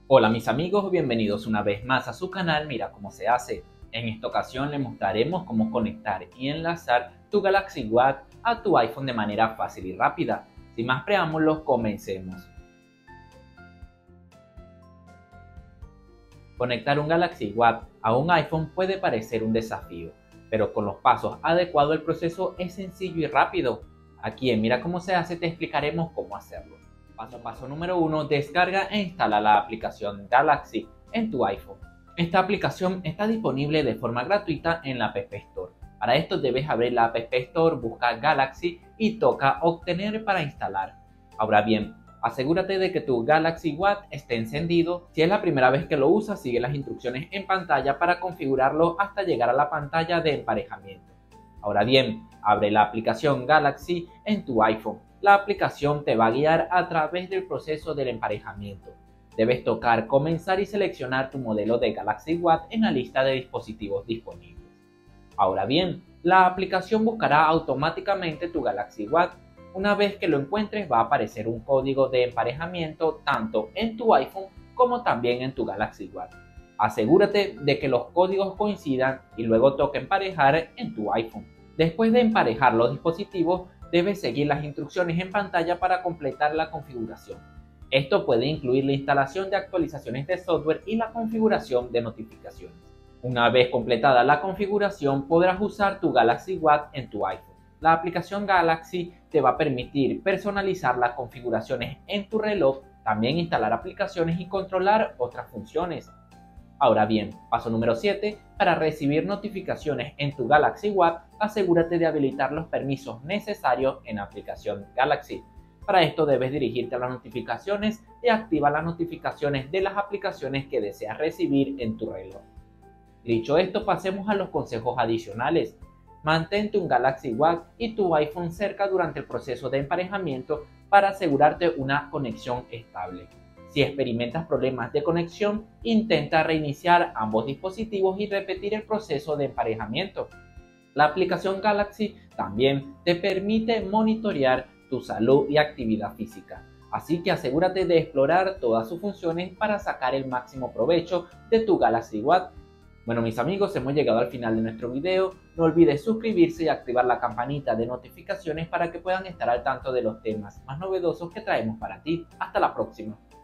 Hola mis amigos, bienvenidos una vez más a su canal Mira cómo se hace. En esta ocasión les mostraremos cómo conectar y enlazar tu Galaxy Watch a tu iPhone de manera fácil y rápida. Sin más preámbulos, comencemos. Conectar un Galaxy Watch a un iPhone puede parecer un desafío, pero con los pasos adecuados el proceso es sencillo y rápido. Aquí en Mira cómo se hace te explicaremos cómo hacerlo. Paso número 1. Descarga e instala la aplicación Galaxy en tu iPhone. Esta aplicación está disponible de forma gratuita en la App Store. Para esto debes abrir la App Store, busca Galaxy y toca Obtener para instalar. Ahora bien, asegúrate de que tu Galaxy Watch esté encendido. Si es la primera vez que lo usas, sigue las instrucciones en pantalla para configurarlo hasta llegar a la pantalla de emparejamiento. Ahora bien, abre la aplicación Galaxy en tu iPhone. La aplicación te va a guiar a través del proceso del emparejamiento. Debes tocar Comenzar y seleccionar tu modelo de Galaxy Watch en la lista de dispositivos disponibles. Ahora bien, la aplicación buscará automáticamente tu Galaxy Watch. Una vez que lo encuentres va a aparecer un código de emparejamiento tanto en tu iPhone como también en tu Galaxy Watch. Asegúrate de que los códigos coincidan y luego toca emparejar en tu iPhone. Después de emparejar los dispositivos, debes seguir las instrucciones en pantalla para completar la configuración. Esto puede incluir la instalación de actualizaciones de software y la configuración de notificaciones. Una vez completada la configuración, podrás usar tu Galaxy Watch en tu iPhone. La aplicación Galaxy te va a permitir personalizar las configuraciones en tu reloj, también instalar aplicaciones y controlar otras funciones. Ahora bien, paso número 7. Para recibir notificaciones en tu Galaxy Watch, asegúrate de habilitar los permisos necesarios en la aplicación Galaxy. Para esto debes dirigirte a las notificaciones y activa las notificaciones de las aplicaciones que deseas recibir en tu reloj. Dicho esto, pasemos a los consejos adicionales. Mantente un Galaxy Watch y tu iPhone cerca durante el proceso de emparejamiento para asegurarte una conexión estable. Si experimentas problemas de conexión, intenta reiniciar ambos dispositivos y repetir el proceso de emparejamiento. La aplicación Galaxy también te permite monitorear tu salud y actividad física, así que asegúrate de explorar todas sus funciones para sacar el máximo provecho de tu Galaxy Watch. Bueno mis amigos, hemos llegado al final de nuestro video. No olvides suscribirse y activar la campanita de notificaciones para que puedan estar al tanto de los temas más novedosos que traemos para ti. Hasta la próxima.